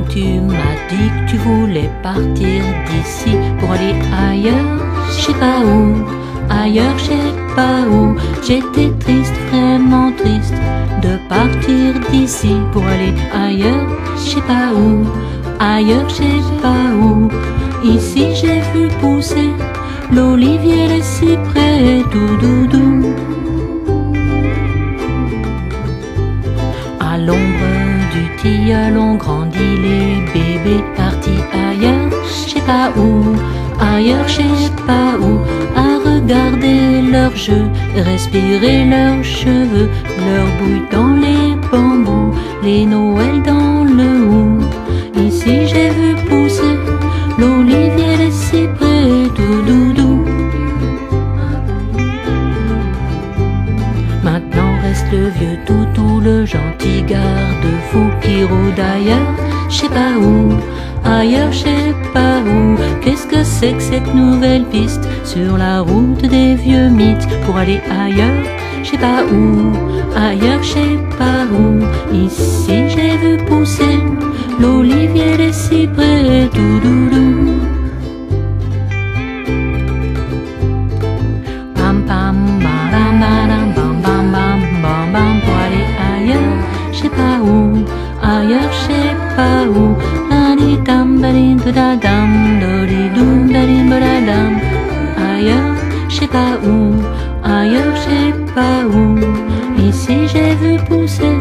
Tu m'as dit que tu voulais partir d'ici pour aller ailleurs, je sais pas où, ailleurs, je sais pas où. J'étais triste, vraiment triste de partir d'ici pour aller ailleurs, je sais pas où, ailleurs, je sais pas où. Ici j'ai vu pousser l'olivier, les cyprès, tout doudou. À l'ombre du tilleul ont grandi les bébés partis ailleurs, je sais pas où, ailleurs, je sais pas où. À regarder leurs jeux, respirer leurs cheveux, leur bouille dans les bambous, les Noëls dans le hou. Ici j'ai vu pousser l'olivier, les cyprès, tout doudou. Maintenant reste le vieux toutou, le gentil garde-fou qui rôde ailleurs, je sais pas où, ailleurs, je sais pas où. Qu'est-ce que c'est que cette nouvelle piste sur la route des vieux mythes pour aller ailleurs, je sais pas où, ailleurs, je sais pas où. Ici j'ai vu pousser l'olivier, les cyprès, tout doudou. Pam pam badam badam bam bam bam bam bam pour aller ailleurs, je sais pas où, ailleurs, je sais pas où. Dadi dam dadi da dam dodi doum dadi badam. Ailleurs, je sais pas où, ailleurs, je sais pas où. Ici j'ai vu pousser